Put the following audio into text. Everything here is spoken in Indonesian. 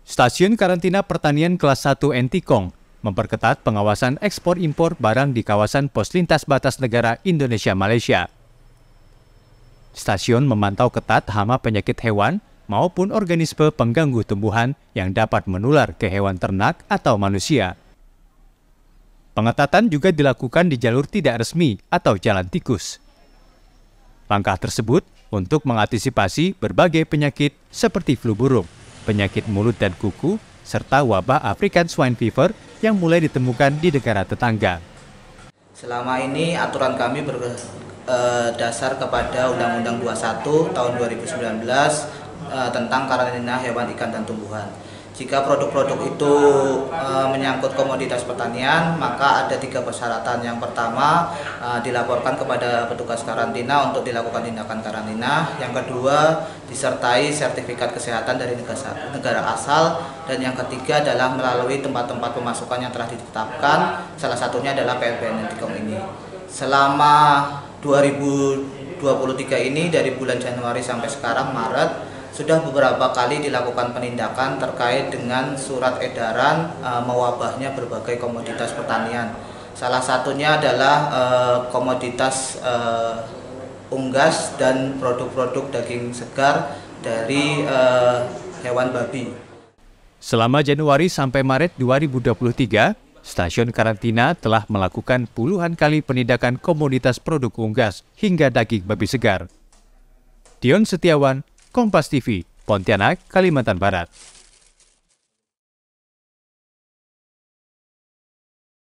Stasiun Karantina Pertanian Kelas 1 Entikong memperketat pengawasan ekspor-impor barang di kawasan pos lintas batas negara Indonesia-Malaysia. Stasiun memantau ketat hama penyakit hewan maupun organisme pengganggu tumbuhan yang dapat menular ke hewan ternak atau manusia. Pengetatan juga dilakukan di jalur tidak resmi atau jalan tikus. Langkah tersebut untuk mengantisipasi berbagai penyakit seperti flu burung, penyakit mulut dan kuku, serta wabah African Swine Fever yang mulai ditemukan di negara tetangga. Selama ini aturan kami berdasar kepada Undang-Undang 21 tahun 2019 tentang karantina hewan, ikan, dan tumbuhan. Jika produk-produk itu menyangkut komoditas pertanian, maka ada 3 persyaratan. Yang pertama, dilaporkan kepada petugas karantina untuk dilakukan tindakan karantina. Yang kedua, disertai sertifikat kesehatan dari negara asal. Dan yang ketiga adalah melalui tempat-tempat pemasukan yang telah ditetapkan, salah satunya adalah PLBN Entikong ini. Selama 2023 ini, dari bulan Januari sampai sekarang Maret, sudah beberapa kali dilakukan penindakan terkait dengan surat edaran mewabahnya berbagai komoditas pertanian. Salah satunya adalah komoditas unggas dan produk-produk daging segar dari hewan babi. Selama Januari sampai Maret 2023, stasiun karantina telah melakukan puluhan kali penindakan komoditas produk unggas hingga daging babi segar. Dion Setiawan, Kompas TV, Pontianak, Kalimantan Barat.